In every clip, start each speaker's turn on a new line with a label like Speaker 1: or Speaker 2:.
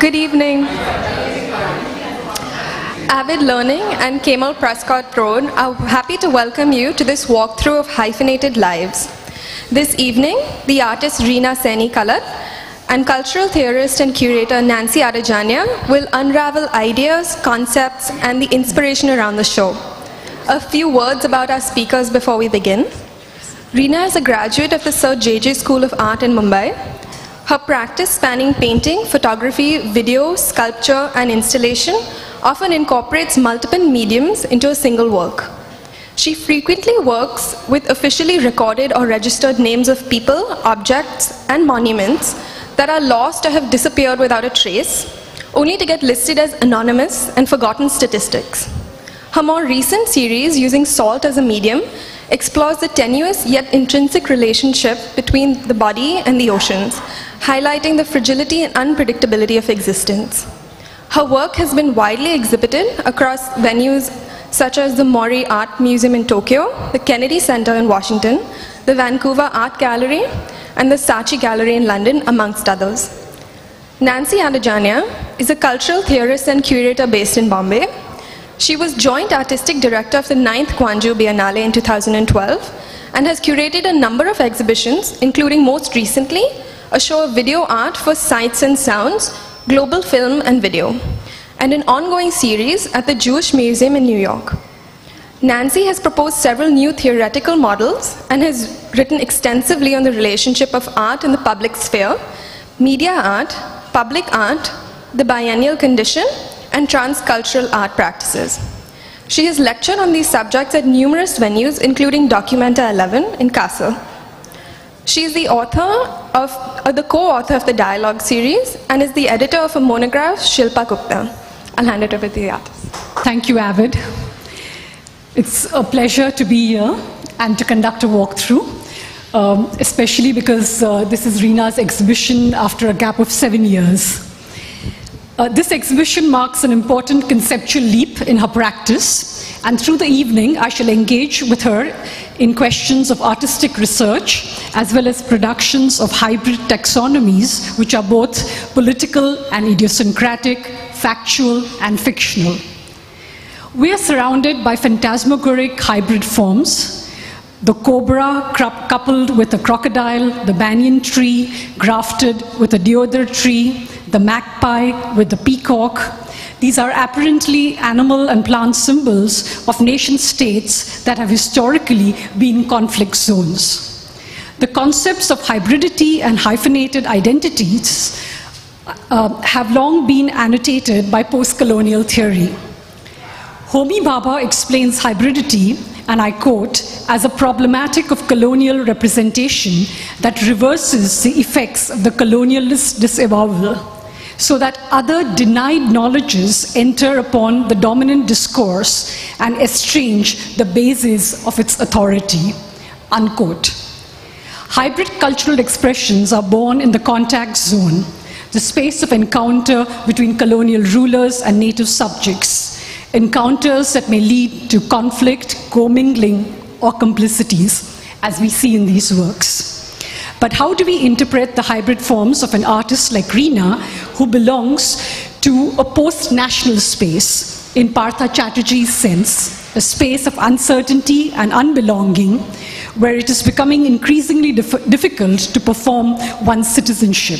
Speaker 1: Good evening. Avid Learning and Kemal Prescott Road are happy to welcome you to this walkthrough of Hyphenated Lives. This evening, the artist Reena Saini Kallat and cultural theorist and curator Nancy Adajania will unravel ideas, concepts, and the inspiration around the show. A few words about our speakers before we begin. Reena is a graduate of the Sir J.J. School of Art in Mumbai. Her practice spanning painting, photography, video, sculpture, and installation often incorporates multiple mediums into a single work. She frequently works with officially recorded or registered names of people, objects, and monuments that are lost or have disappeared without a trace, only to get listed as anonymous and forgotten statistics. Her more recent series, using salt as a medium, explores the tenuous yet intrinsic relationship between the body and the oceans, highlighting the fragility and unpredictability of existence. Her work has been widely exhibited across venues such as the Mori Art Museum in Tokyo, the Kennedy Center in Washington, the Vancouver Art Gallery, and the Saatchi Gallery in London, amongst others. Nancy Adajania is a cultural theorist and curator based in Bombay. She was joint artistic director of the 9th Gwangju Biennale in 2012 and has curated a number of exhibitions, including most recently a show of video art for Sights and Sounds, Global Film and Video, and an ongoing series at the Jewish Museum in New York. Nancy has proposed several new theoretical models and has written extensively on the relationship of art in the public sphere, media art, public art, the biennial condition, and transcultural art practices. She has lectured on these subjects at numerous venues, including Documenta 11 in Kassel. She is the co-author of the Dialogue series and is the editor of a monograph, Shilpa Gupta. I'll hand it over to the artist.
Speaker 2: Thank you, Avid. It's a pleasure to be here and to conduct a walkthrough, especially because this is Reena's exhibition after a gap of 7 years. This exhibition marks an important conceptual leap in her practice, and through the evening I shall engage with her in questions of artistic research as well as productions of hybrid taxonomies, which are both political and idiosyncratic, factual and fictional. We are surrounded by phantasmagoric hybrid forms: the cobra coupled with a crocodile, the banyan tree grafted with a deodar tree, the magpie with the peacock. These are apparently animal and plant symbols of nation states that have historically been conflict zones. The concepts of hybridity and hyphenated identities have long been annotated by post-colonial theory. Homi Bhabha explains hybridity, and I quote, as a problematic of colonial representation that reverses the effects of the colonialist disavowal, so that other denied knowledges enter upon the dominant discourse and estrange the basis of its authority, unquote. Hybrid cultural expressions are born in the contact zone, the space of encounter between colonial rulers and native subjects, encounters that may lead to conflict, commingling, or complicities, as we see in these works. But how do we interpret the hybrid forms of an artist like Reena, who belongs to a post-national space, in Partha Chatterjee's sense, a space of uncertainty and unbelonging, where it is becoming increasingly difficult to perform one's citizenship?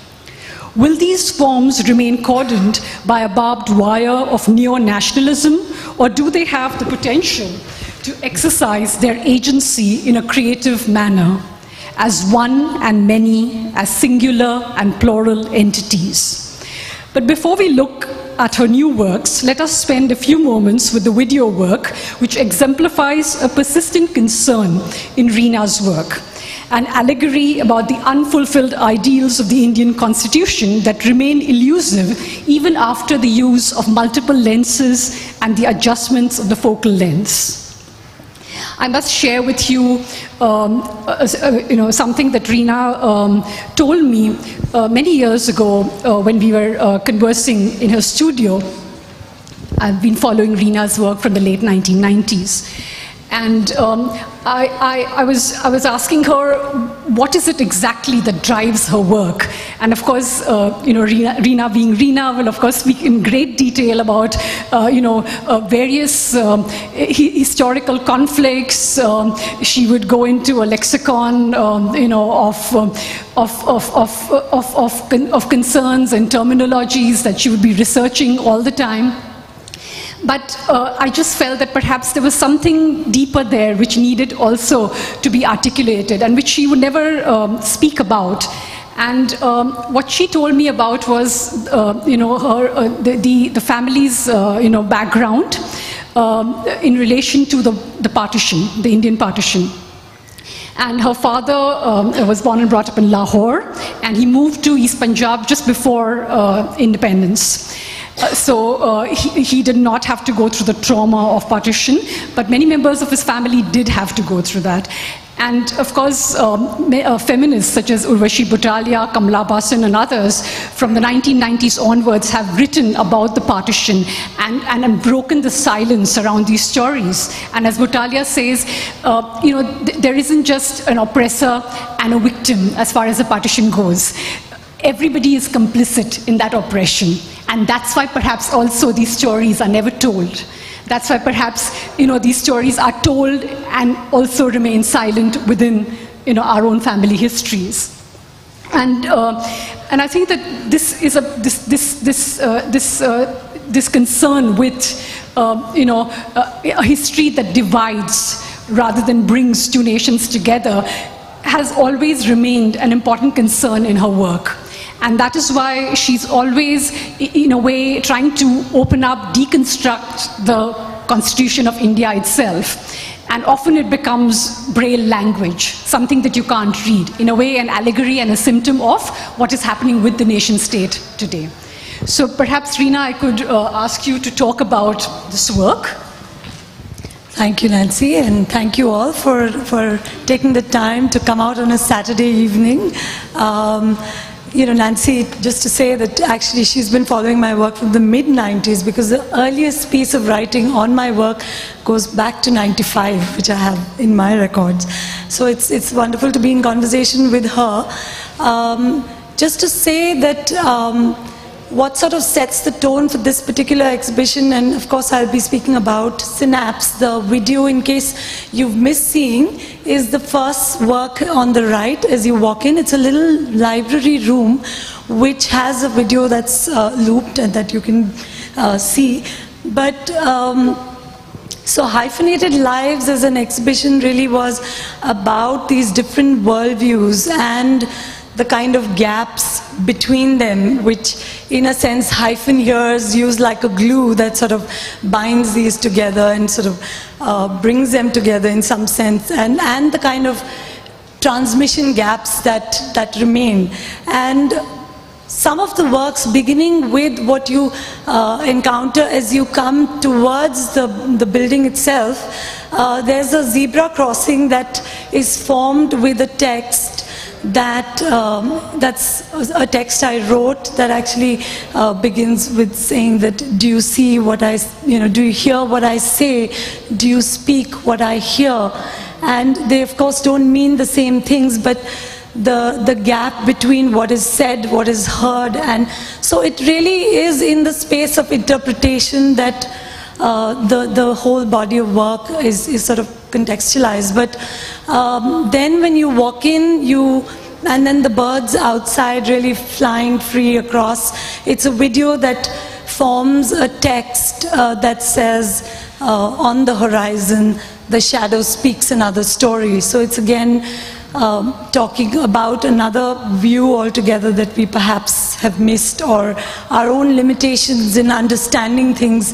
Speaker 2: Will these forms remain cordoned by a barbed wire of neo-nationalism, or do they have the potential to exercise their agency in a creative manner, as one and many, as singular and plural entities? But before we look at her new works, let us spend a few moments with the video work, which exemplifies a persistent concern in Reena's work, an allegory about the unfulfilled ideals of the Indian Constitution that remain elusive even after the use of multiple lenses and the adjustments of the focal lengths. I must share with you, something that Reena told me many years ago when we were conversing in her studio. I've been following Reena's work from the late 1990s. And I was asking her, what is it exactly that drives her work? And of course, Reena being Reena will of course speak in great detail about various historical conflicts. She would go into a lexicon, of concerns and terminologies that she would be researching all the time. But I just felt that perhaps there was something deeper there which needed also to be articulated and which she would never speak about. And what she told me about was, the family's, background in relation to the partition, the Indian partition. And her father was born and brought up in Lahore, and he moved to East Punjab just before independence. So he did not have to go through the trauma of partition, but many members of his family did have to go through that. And of course, feminists such as Urvashi Butalia, Kamala Basan and others from the 1990s onwards have written about the partition and broken the silence around these stories. And as Butalia says, there isn't just an oppressor and a victim as far as the partition goes. Everybody is complicit in that oppression. And that's why perhaps also these stories are never told. That's why perhaps these stories are told and also remain silent within our own family histories. And I think that this is this concern with a history that divides rather than brings two nations together has always remained an important concern in her work. And that is why she's always, in a way, trying to open up, deconstruct the Constitution of India itself. And often it becomes Braille language, something that you can't read. In a way, an allegory and a symptom of what is happening with the nation state today. So perhaps, Reena, I could ask you to talk about this work.
Speaker 3: Thank you, Nancy, and thank you all for taking the time to come out on a Saturday evening. Nancy, just to say that actually she's been following my work from the mid-90s, because the earliest piece of writing on my work goes back to 95, which I have in my records. So it's wonderful to be in conversation with her. Just to say that what sort of sets the tone for this particular exhibition, and of course I'll be speaking about Synapse. The video, in case you've missed seeing, is the first work on the right as you walk in. It's a little library room which has a video that's looped and that you can see. But so Hyphenated Lives as an exhibition really was about these different worldviews and the kind of gaps between them, which in a sense hyphen here is used like a glue that sort of binds these together and sort of brings them together in some sense, and the kind of transmission gaps that remain. And some of the works, beginning with what you encounter as you come towards the building itself, there's a zebra crossing that is formed with a text that's a text I wrote that actually begins with saying that, do you see what I, do you hear what I say? Do you speak what I hear? And they of course don't mean the same things, but the gap between what is said, what is heard, and so it really is in the space of interpretation that the whole body of work is sort of contextualized. But then when you walk in, and then the birds outside really flying free across, it's a video that forms a text that says, on the horizon, the shadow speaks another story. So it's again talking about another view altogether that we perhaps have missed, or our own limitations in understanding things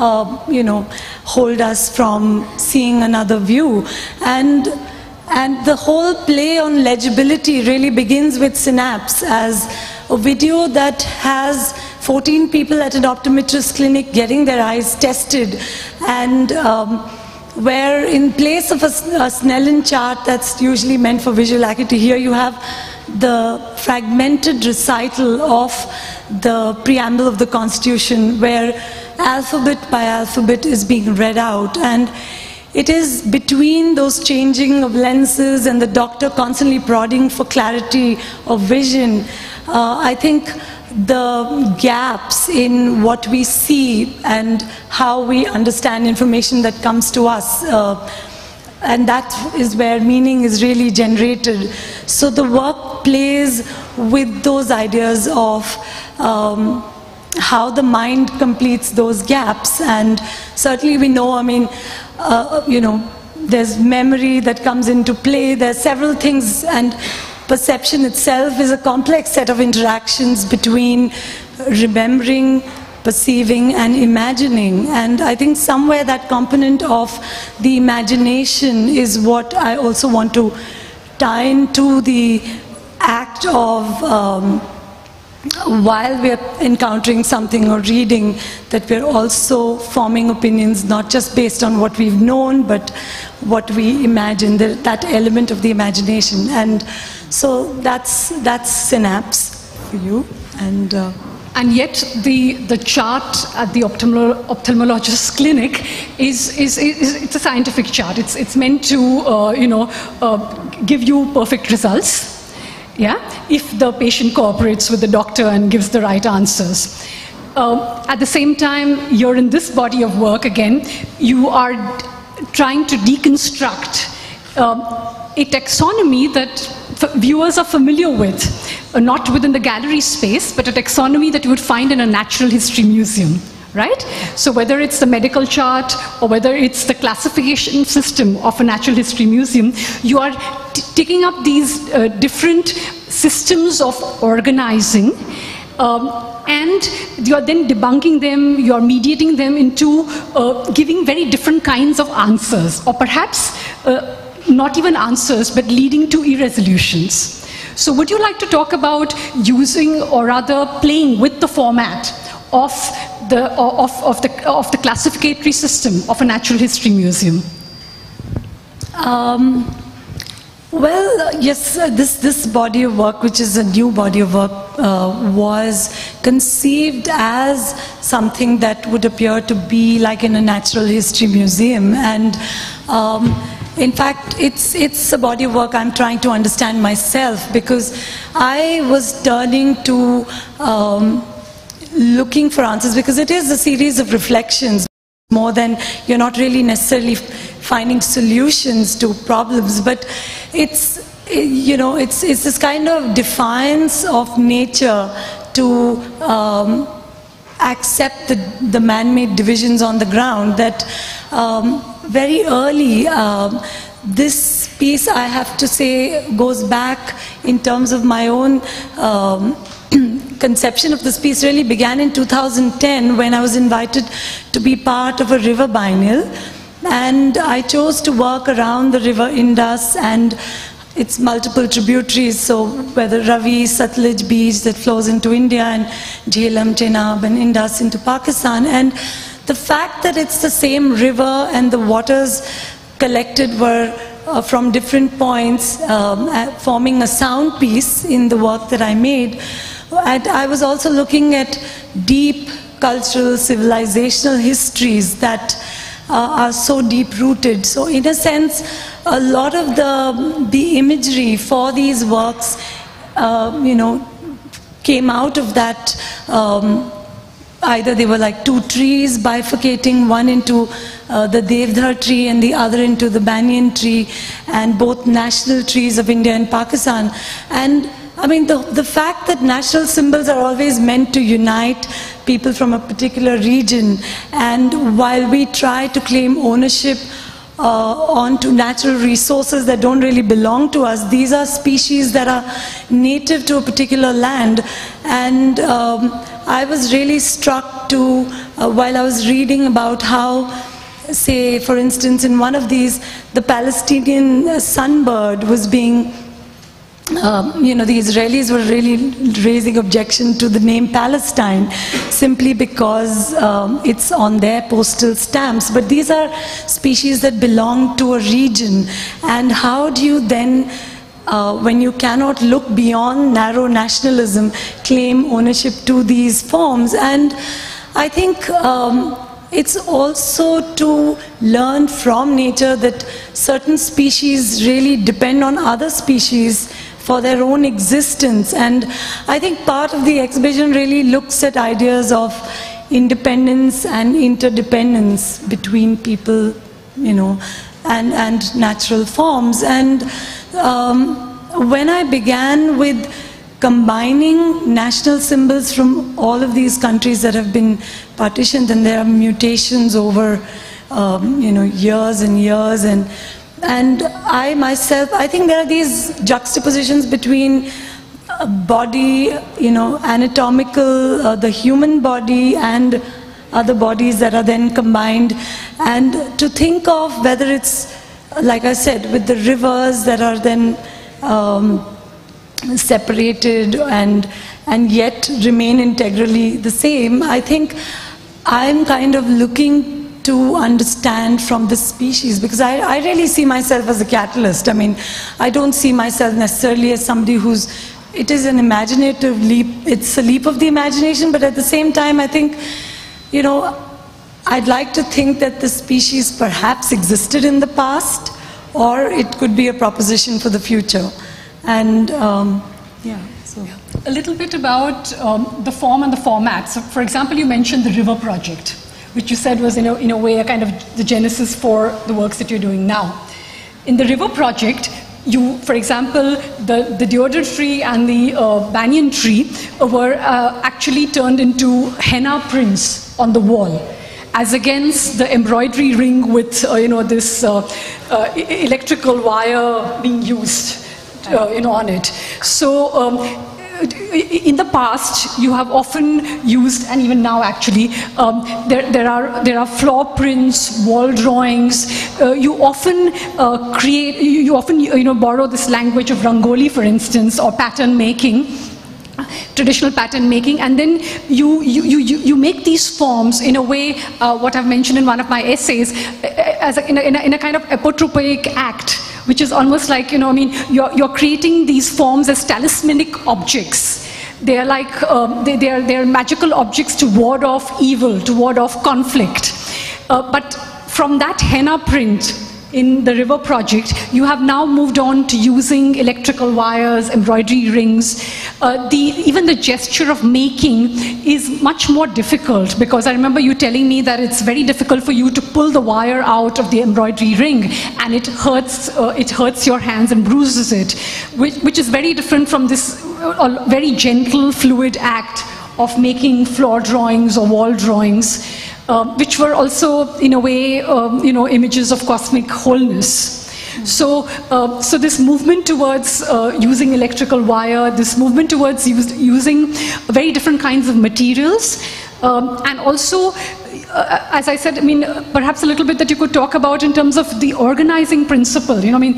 Speaker 3: hold us from seeing another view. And the whole play on legibility really begins with Synapse as a video that has 14 people at an optometrist clinic getting their eyes tested, and where in place of a Snellen chart that's usually meant for visual acuity, here you have the fragmented recital of the preamble of the Constitution, where alphabet by alphabet is being read out. And it is between those changing of lenses and the doctor constantly prodding for clarity of vision. I think the gaps in what we see and how we understand information that comes to us, and that is where meaning is really generated. So the work plays with those ideas of how the mind completes those gaps. And certainly we know, I mean, there's memory that comes into play, there's several things, and perception itself is a complex set of interactions between remembering, perceiving, and imagining. And I think somewhere that component of the imagination is what I also want to tie into the act of while we're encountering something or reading, that we're also forming opinions not just based on what we've known, but what we imagine, that element of the imagination. And so that's synapse for you.
Speaker 2: And yet the chart at the ophthalmologist's clinic it's a scientific chart. It's meant to give you perfect results. Yeah, if the patient cooperates with the doctor and gives the right answers. At the same time, you're in this body of work again, you are trying to deconstruct a taxonomy that viewers are familiar with, not within the gallery space, but a taxonomy that you would find in a natural history museum. Right? So whether it's the medical chart or whether it's the classification system of a natural history museum, you are taking up these different systems of organizing, and you are then debunking them, you are mediating them into giving very different kinds of answers, or perhaps not even answers, but leading to irresolutions. So would you like to talk about using, or rather playing with the format of the classificatory system of a natural history museum?
Speaker 3: Well, yes, this body of work, which is a new body of work, was conceived as something that would appear to be like in a natural history museum. And in fact, it's a body of work I'm trying to understand myself, because I was turning to looking for answers, because it is a series of reflections more than, you're not really necessarily finding solutions to problems, but it's this kind of defiance of nature to accept the man-made divisions on the ground that very early, this piece, I have to say, goes back in terms of my own conception of this piece really began in 2010 when I was invited to be part of a river biennial, and I chose to work around the river Indus and its multiple tributaries, so whether Ravi, Satluj Beach that flows into India, and Jhelum, Chenab and Indus into Pakistan. And the fact that it's the same river and the waters collected were from different points, forming a sound piece in the work that I made. And I was also looking at deep cultural, civilizational histories that are so deep-rooted. So in a sense, a lot of the imagery for these works, came out of that. Either they were like two trees bifurcating, one into the Devdhar tree and the other into the banyan tree, and both national trees of India and Pakistan. And I mean, the fact that national symbols are always meant to unite people from a particular region, and while we try to claim ownership onto natural resources that don't really belong to us, these are species that are native to a particular land. And I was really struck to, while I was reading about how, say, for instance, in one of these, the Palestinian sunbird was being the Israelis were really raising objection to the name Palestine simply because it's on their postal stamps. But these are species that belong to a region. And how do you then, when you cannot look beyond narrow nationalism, claim ownership to these forms? And I think it's also to learn from nature that certain species really depend on other species for their own existence. And I think part of the exhibition really looks at ideas of independence and interdependence between people, you know, and natural forms. And when I began with combining national symbols from all of these countries that have been partitioned, and there are mutations over you know, years and years, and I myself, I think there are these juxtapositions between body, you know, anatomical, the human body and other bodies that are then combined, and to think of whether it's, like I said, with the rivers that are then separated and yet remain integrally the same. I think I'm kind of looking to understand from the species, because I really see myself as a catalyst. I mean, I don't see myself necessarily as somebody who's, it is an imaginative leap, it's a leap of the imagination, but at the same time I think, you know, I'd like to think that the species perhaps existed in the past, or it could be a proposition for the future. And yeah, so.
Speaker 2: A little bit about the form and the format. So, for example, you mentioned the River Project, which you said was in a way a kind of the genesis for the works that you're doing now. In the River Project, you, for example, the deodar tree and the banyan tree were actually turned into henna prints on the wall, as against the embroidery ring with you know, this electrical wire being used you know, on it. So in the past, you have often used, and even now actually, there are floor prints, wall drawings. You often create, you often you know, borrow this language of rangoli, for instance, or pattern making. Traditional pattern making, and then you make these forms in a way, what I've mentioned in one of my essays, as in a kind of apotropaic act, which is almost like, you know, I mean, you're creating these forms as talismanic objects. They are like they are magical objects to ward off evil, to ward off conflict. But from that henna print in the River Project, you have now moved on to using electrical wires, embroidery rings. Even the gesture of making is much more difficult, because I remember you telling me that it's very difficult for you to pull the wire out of the embroidery ring, and it hurts your hands and bruises it, which is very different from this very gentle, fluid act of making floor drawings or wall drawings, which were also, in a way, you know, images of cosmic wholeness. So, so this movement towards using electrical wire, this movement towards using very different kinds of materials, and also, as I said, I mean, perhaps a little bit that you could talk about in terms of the organizing principle. You know, I mean,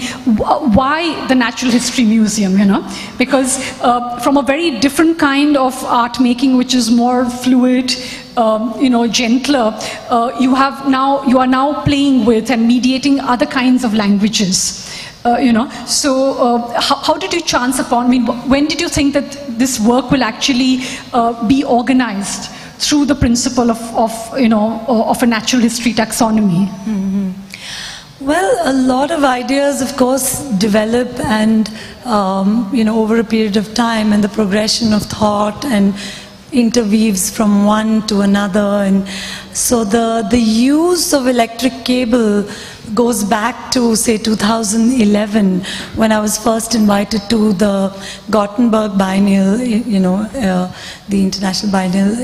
Speaker 2: why the Natural History Museum? You know, because from a very different kind of art making, which is more fluid, you know, gentler, you are now playing with and mediating other kinds of languages. You know, so how did you chance upon? I mean, when did you think that this work will actually be organized through the principle of you know, of a natural history taxonomy?
Speaker 3: Mm-hmm. Well, a lot of ideas, of course, develop and you know, over a period of time, and the progression of thought and interweaves from one to another. And so the use of electric cable goes back to, say, 2011, when I was first invited to the Gothenburg Biennial, you know, the International Biennial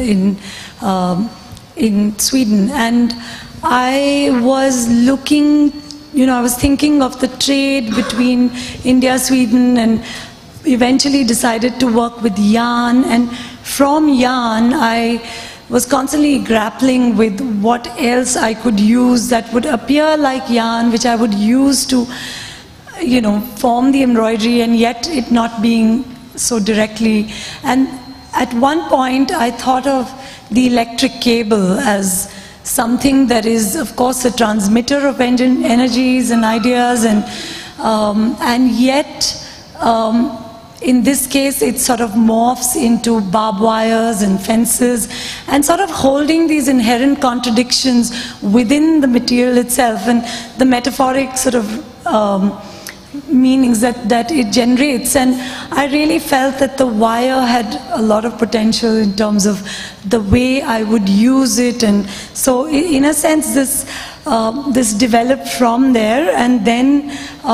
Speaker 3: in Sweden. And I was looking, you know, I was thinking of the trade between India, Sweden, and eventually decided to work with yarn. And from yarn, I was constantly grappling with what else I could use that would appear like yarn, which I would use to, you know, form the embroidery, and yet it not being so directly. And at one point, I thought of the electric cable as something that is, of course, a transmitter of energies and ideas, and yet in this case, it sort of morphs into barbed wires and fences, and sort of holding these inherent contradictions within the material itself, and the metaphoric sort of meanings that it generates. And I really felt that the wire had a lot of potential in terms of the way I would use it, and so in a sense this developed from there, and then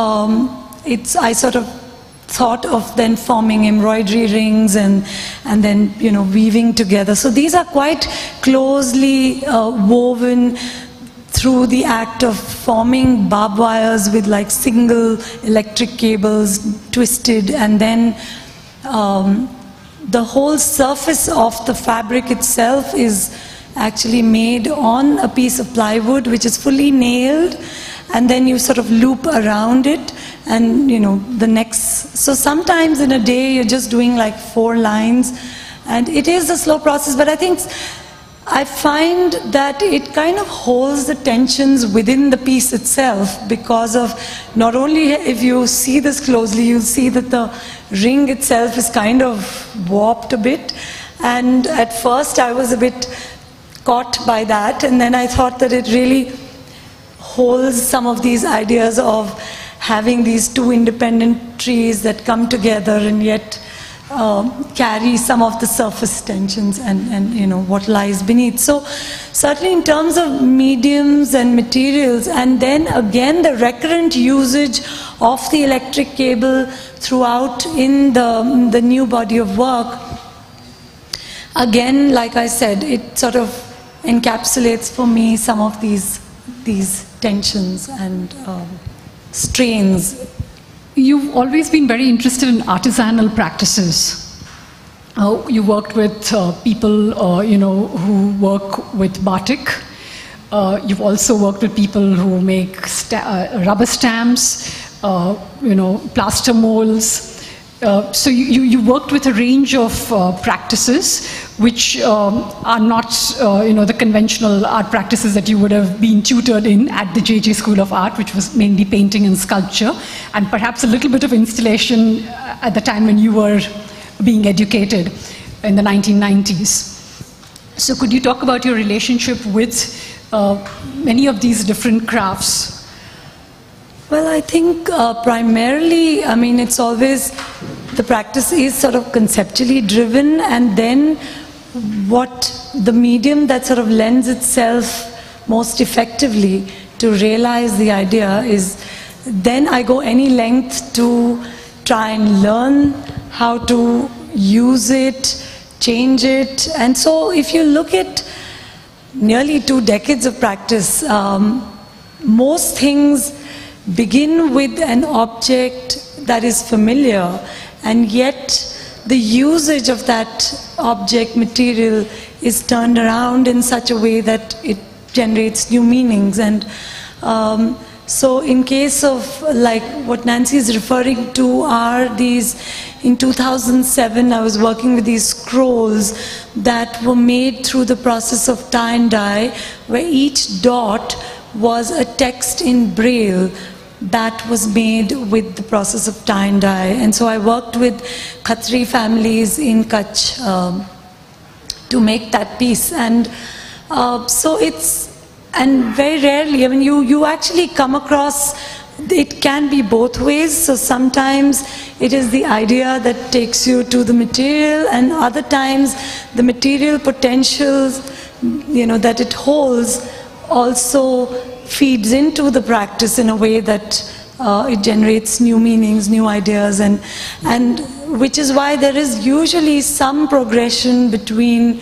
Speaker 3: I sort of thought of then forming embroidery rings and then weaving together. So these are quite closely woven through the act of forming barbed wires with like single electric cables twisted, and then the whole surface of the fabric itself is actually made on a piece of plywood which is fully nailed, and then you sort of loop around it, and the next, so sometimes in a day you're just doing like 4 lines, and it is a slow process, but I find that it kind of holds the tensions within the piece itself, because of not only, if you see this closely, you'll see that the ring itself is kind of warped a bit, and at first I was a bit caught by that, and then I thought that it really holds some of these ideas of having these 2 independent trees that come together and yet carry some of the surface tensions and what lies beneath. So certainly in terms of mediums and materials, and then again the recurrent usage of the electric cable throughout in the new body of work, again, like I said, it sort of encapsulates for me some of these tensions and strains.
Speaker 2: You've always been very interested in artisanal practices. You worked with people, who work with batik. You've also worked with people who make rubber stamps, plaster molds. So you worked with a range of practices which are not, the conventional art practices that you would have been tutored in at the JJ School of Art, which was mainly painting and sculpture, and perhaps a little bit of installation at the time when you were being educated in the 1990s. So could you talk about your relationship with many of these different crafts?
Speaker 3: Well, I think primarily, it's always, the practice is sort of conceptually driven, and then what the medium that sort of lends itself most effectively to realize the idea is, then I go any length to try and learn how to use it, change it. And so if you look at nearly 2 decades of practice, most things begin with an object that is familiar, and yet the usage of that object material is turned around in such a way that it generates new meanings. And so in case of like what Nancy is referring to are these, in 2007 I was working with these scrolls that were made through the process of tie and dye, where each dot was a text in Braille that was made with the process of tie and dye. And so I worked with Khatri families in Kutch to make that piece. And so it's, and very rarely, you actually come across, it can be both ways. So sometimes it is the idea that takes you to the material, and other times the material potentials, that it holds also feeds into the practice in a way that it generates new meanings, new ideas, and which is why there is usually some progression between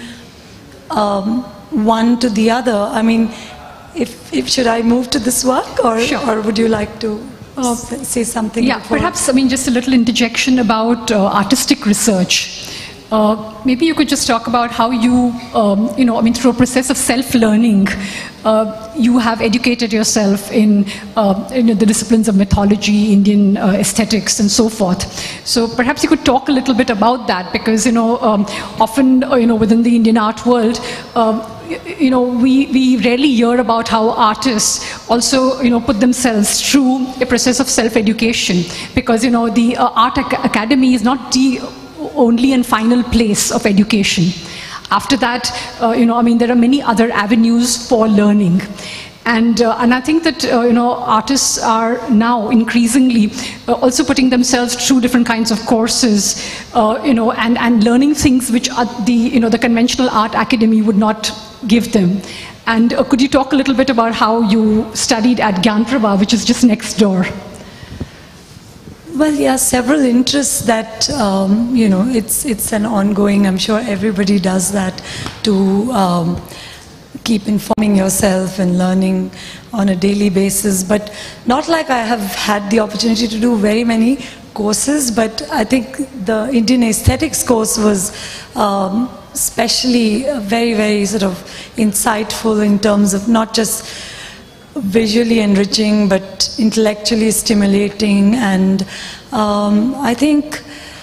Speaker 3: one to the other. If should I move to this work, or,
Speaker 2: sure,
Speaker 3: or would you like to say something?
Speaker 2: Yeah,
Speaker 3: before?
Speaker 2: perhaps, just a little interjection about artistic research. Maybe you could just talk about how you, through a process of self-learning, you have educated yourself in the disciplines of mythology, Indian aesthetics, and so forth. So perhaps you could talk a little bit about that, because often within the Indian art world, we rarely hear about how artists also, put themselves through a process of self-education, because, the art academy is not the only and final place of education. After that, there are many other avenues for learning. And I think that artists are now increasingly also putting themselves through different kinds of courses, and learning things which the conventional art academy would not give them. And could you talk a little bit about how you studied at Gyanprabha, which is just next door?
Speaker 3: Well, yeah, several interests that, it's an ongoing, I'm sure everybody does that, to keep informing yourself and learning on a daily basis. But not like I have had the opportunity to do very many courses, but I think the Indian aesthetics course was especially very, very sort of insightful in terms of not just visually enriching, but intellectually stimulating. And I think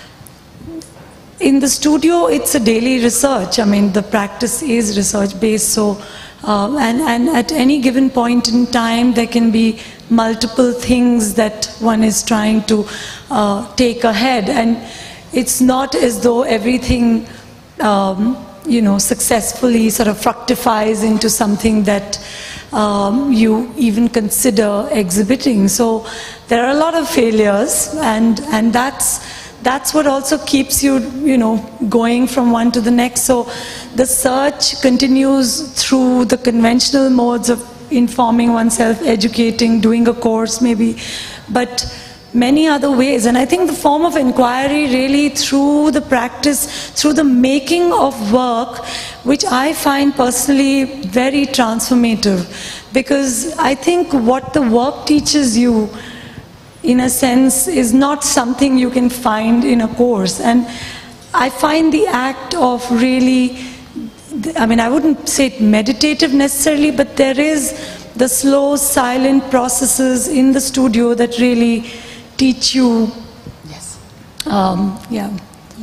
Speaker 3: in the studio, it's a daily research. I mean, the practice is research-based, so and at any given point in time, there can be multiple things that one is trying to take ahead, and it's not as though everything, successfully sort of fructifies into something that you even consider exhibiting. So there are a lot of failures, and that's what also keeps you, going from one to the next. So the search continues through the conventional modes of informing oneself, educating, doing a course maybe, but many other ways. And I think the form of inquiry really through the practice, through the making of work, which I find personally very transformative, because I think what the work teaches you, in a sense, is not something you can find in a course. And I find the act of really, I wouldn't say it meditative necessarily, but there is the slow, silent processes in the studio that really teach you.
Speaker 2: Yes.
Speaker 3: Yeah.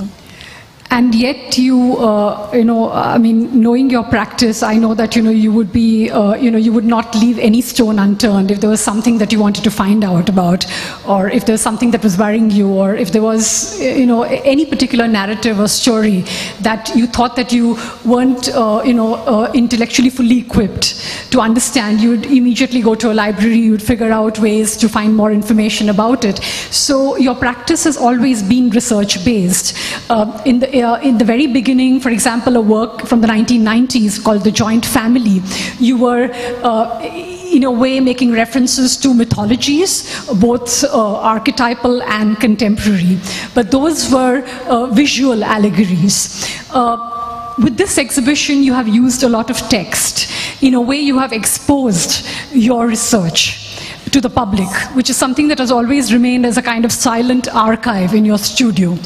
Speaker 2: And yet you, knowing your practice, I know that, you would be, you would not leave any stone unturned if there was something that you wanted to find out about, or if there was something that was worrying you, or if there was, any particular narrative or story that you thought that you weren't, intellectually fully equipped to understand, you would immediately go to a library, you would figure out ways to find more information about it. So your practice has always been research-based. In the very beginning, for example, a work from the 1990s called The Joint Family, you were, in a way, making references to mythologies, both archetypal and contemporary. But those were visual allegories. With this exhibition, you have used a lot of text. In a way, you have exposed your research to the public, which is something that has always remained as a kind of silent archive in your studio.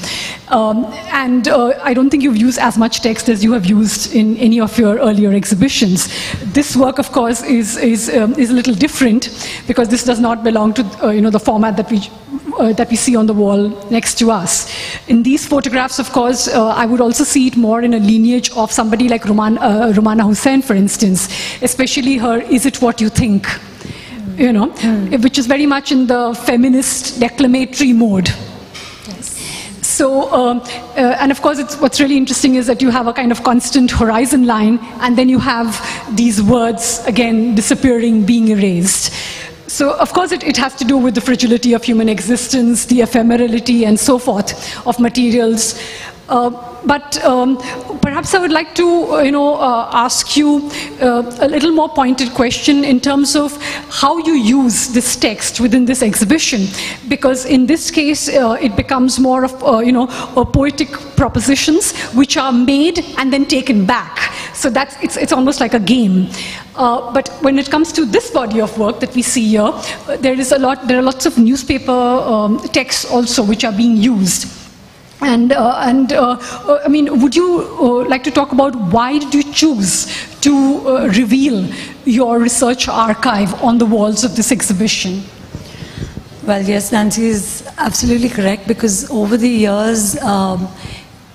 Speaker 2: I don't think you've used as much text as you have used in any of your earlier exhibitions. This work, of course, is a little different, because this does not belong to the format that we see on the wall next to us. In these photographs, of course, I would also see it more in a lineage of somebody like Rumana Hussain, for instance, especially her "Is It What You Think?" Which is very much in the feminist declamatory mode.
Speaker 3: Yes.
Speaker 2: So, and of course, what's really interesting is that you have a kind of constant horizon line, and then you have these words, again, disappearing, being erased. So, of course, it has to do with the fragility of human existence, the ephemerality, and so forth of materials. But perhaps I would like to, ask you a little more pointed question in terms of how you use this text within this exhibition, because in this case it becomes more of, poetic propositions which are made and then taken back. So it's almost like a game. But when it comes to this body of work that we see here, there are lots of newspaper texts also which are being used. And would you like to talk about why did you choose to reveal your research archive on the walls of this exhibition?
Speaker 3: Well, yes, Nancy is absolutely correct, because over the years,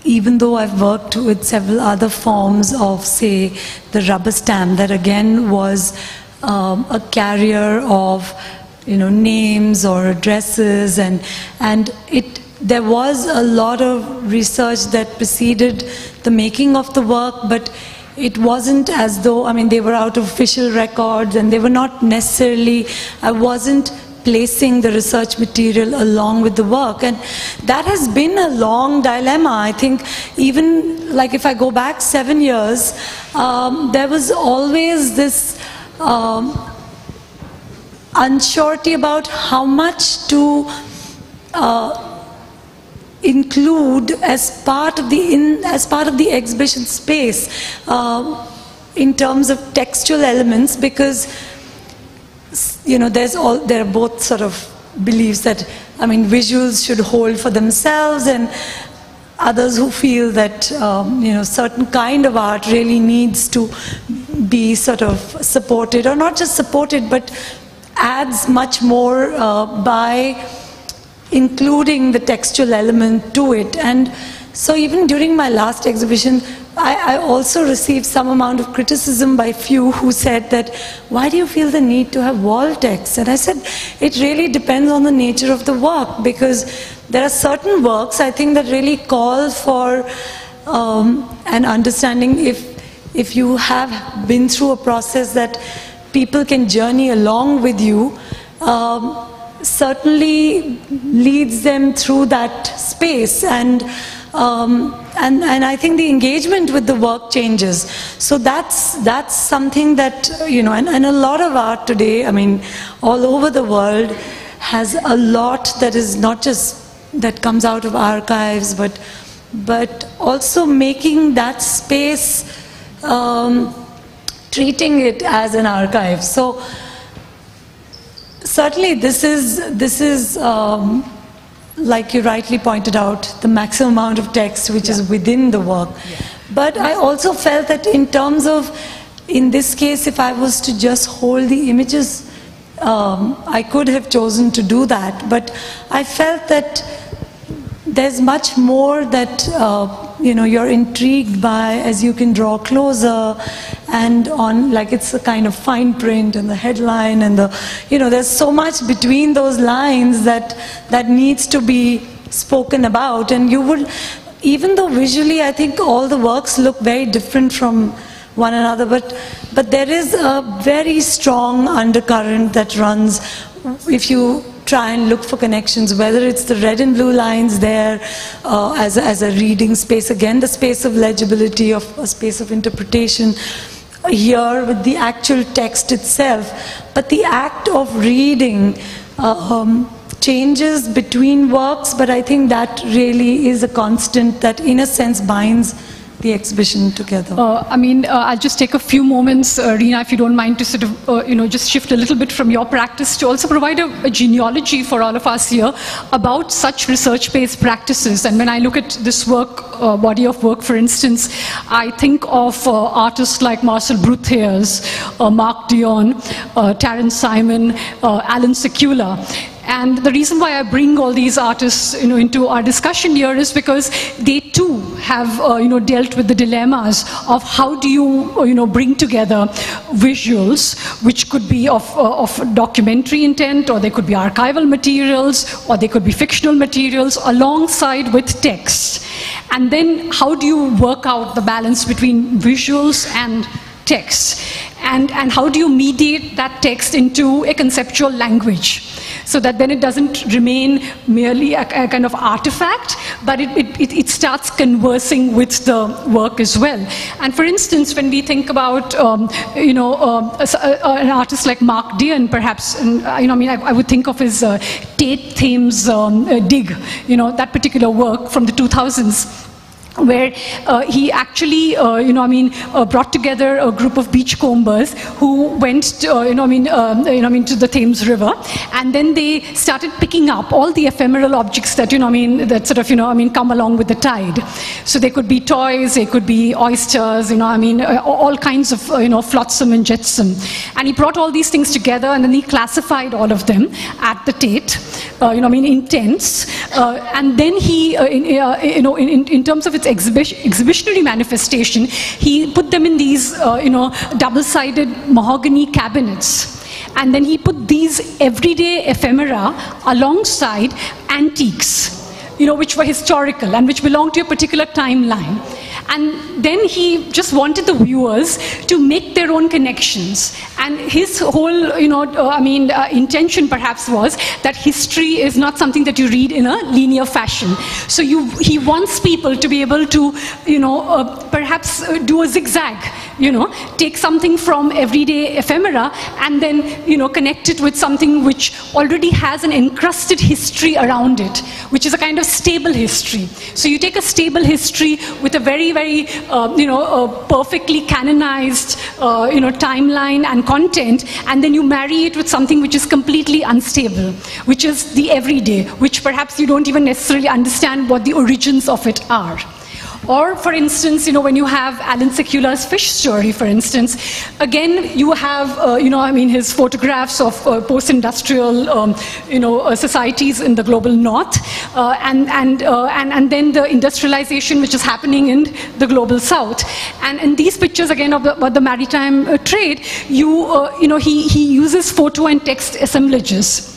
Speaker 3: even though I've worked with several other forms of, say, the rubber stamp, that again was a carrier of, names or addresses, and there was a lot of research that preceded the making of the work, but it wasn't as though, they were out of official records, and they were not necessarily, I wasn't placing the research material along with the work, and that has been a long dilemma. I think even like if I go back 7 years, there was always this unsurety about how much to include as part of the exhibition space in terms of textual elements, because there are both sort of beliefs that visuals should hold for themselves, and others who feel that certain kind of art really needs to be sort of supported, or not just supported, but adds much more by including the textual element to it. And so even during my last exhibition, I also received some amount of criticism by few who said that, why do you feel the need to have wall text? And I said, it really depends on the nature of the work, because there are certain works, I think, that really call for an understanding, if you have been through a process that people can journey along with you, certainly leads them through that space, and I think the engagement with the work changes. So that's something that, and a lot of art today, all over the world, has a lot that is not just that comes out of archives, but also making that space, treating it as an archive. So certainly this is like you rightly pointed out, the maximum amount of text which is within the work. But I also felt that in terms of, in this case, if I was to just hold the images, I could have chosen to do that. But I felt that there's much more that you're intrigued by as you can draw closer, and on, like, it's a kind of fine print and the headline and there's so much between those lines that needs to be spoken about. And you would, even though visually I think all the works look very different from one another, but there is a very strong undercurrent that runs if you try and look for connections, whether it's the red and blue lines there as a reading space, again the space of legibility, of a space of interpretation, here with the actual text itself. But the act of reading changes between works, but I think that really is a constant that in a sense binds the exhibition together.
Speaker 2: I'll just take a few moments, Reena, if you don't mind, to sort of, just shift a little bit from your practice to also provide a genealogy for all of us here about such research-based practices. And when I look at this work, body of work, for instance, I think of artists like Marcel Bruthers, Mark Dion, Terence Simon, Alan Sekula. And the reason why I bring all these artists into our discussion here is because they too have dealt with the dilemmas of how do you bring together visuals, which could be of documentary intent, or they could be archival materials, or they could be fictional materials, alongside with text. And then how do you work out the balance between visuals and text? And how do you mediate that text into a conceptual language, so that then it doesn't remain merely a kind of artifact, but it starts conversing with the work as well. And for instance, when we think about an artist like Mark Dion, perhaps, and, I would think of his Tate Thames dig, that particular work from the 2000s. Where he actually, brought together a group of beachcombers who went, to, to the Thames River, and then they started picking up all the ephemeral objects that, that sort of, come along with the tide. So they could be toys, they could be oysters, all kinds of, flotsam and jetsam. And he brought all these things together, and then he classified all of them at the Tate, in tents, and then he, in terms of its its exhibitionary manifestation, he put them in these, double-sided mahogany cabinets. And then he put these everyday ephemera alongside antiques, which were historical and which belonged to a particular timeline. And then he just wanted the viewers to make their own connections. And his whole, intention perhaps was that history is not something that you read in a linear fashion. So he wants people to be able to, perhaps do a zigzag, take something from everyday ephemera and then, connect it with something which already has an encrusted history around it, which is a kind of stable history. So you take a stable history with a very, very, perfectly canonized, timeline and content, and then you marry it with something which is completely unstable, which is the everyday, which perhaps you don't even necessarily understand what the origins of it are. Or, for instance, when you have Alan Sekula's Fish Story, for instance, again, you have, his photographs of post-industrial, societies in the global north, and then the industrialization which is happening in the global south. And in these pictures, again, about the maritime trade, he uses photo and text assemblages.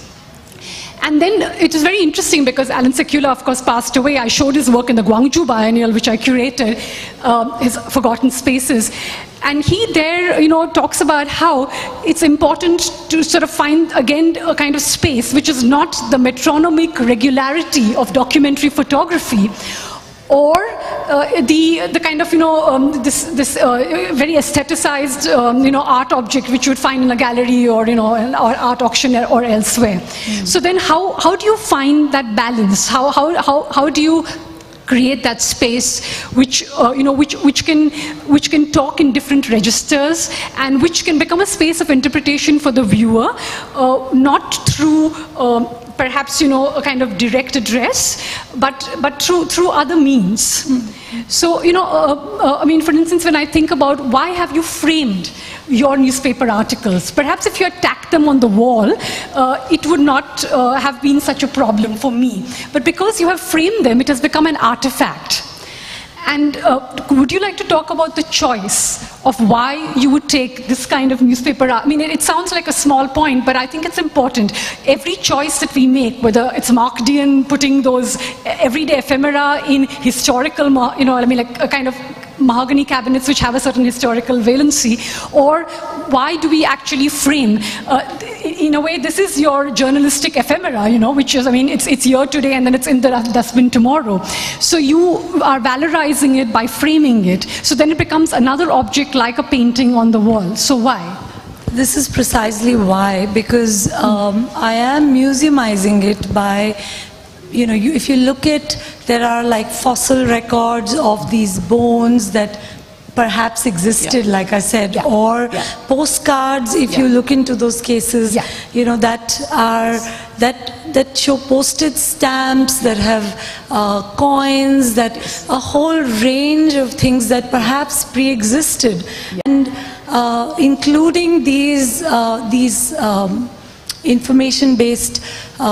Speaker 2: And then it is very interesting because Alan Sekula, of course, passed away. I showed his work in the Gwangju Biennial, which I curated, his Forgotten Spaces. And he there, talks about how it's important to sort of find, again, a kind of space which is not the metronomic regularity of documentary photography, or the kind of, this very aestheticized, art object which you would find in a gallery or, an art auction or elsewhere. Mm. So then how do you find that balance? How do you create that space which, which can talk in different registers and which can become a space of interpretation for the viewer, not through perhaps, a kind of direct address, but through other means. Mm. So, for instance, when I think about why have you framed your newspaper articles, perhaps if you had tacked them on the wall, it would not have been such a problem for me. But because you have framed them, it has become an artifact. And would you like to talk about the choice of why you would take this kind of newspaper? It sounds like a small point, but I think it's important. Every choice that we make, whether it's Markdian putting those everyday ephemera in historical, like a kind of mahogany cabinets which have a certain historical valency, or why do we actually frame? In a way, this is your journalistic ephemera, which is, it's here today and then it's in the dustbin tomorrow. So you are valorizing it by framing it. So then it becomes another object like a painting on the wall. So why?
Speaker 3: This is precisely why, because I am museumizing it by, if you look at, there are like fossil records of these bones that perhaps existed, like I said, or postcards, if you look into those cases, that show postage stamps, that have coins, that a whole range of things that perhaps pre-existed, and including these information-based